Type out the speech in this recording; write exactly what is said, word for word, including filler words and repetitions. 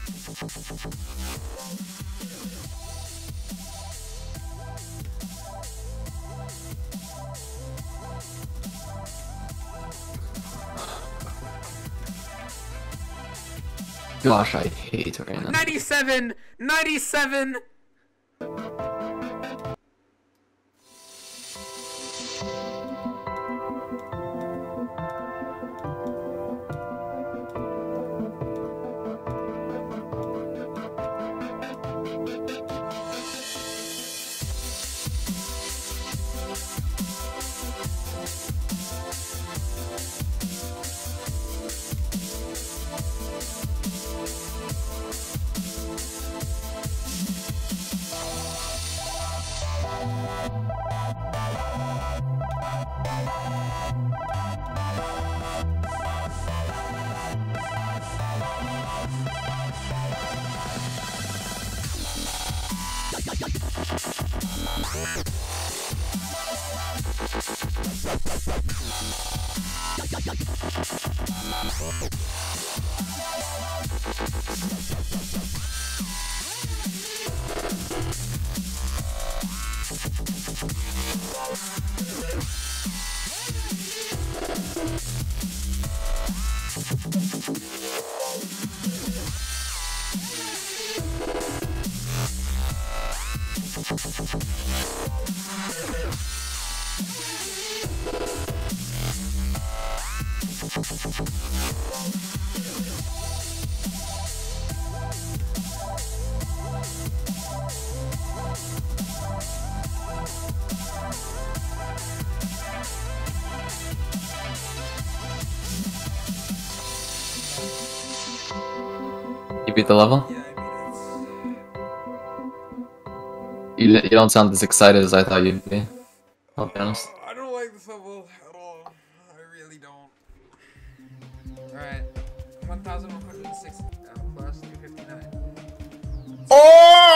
Gosh, I hate Arena. ninety-seven! ninety-seven! You beat the level? Yeah, I mean, You, you don't sound as excited as I thought you'd be. I'll be honest. I don't like this level at all. I really don't. Alright. one thousand one hundred sixty.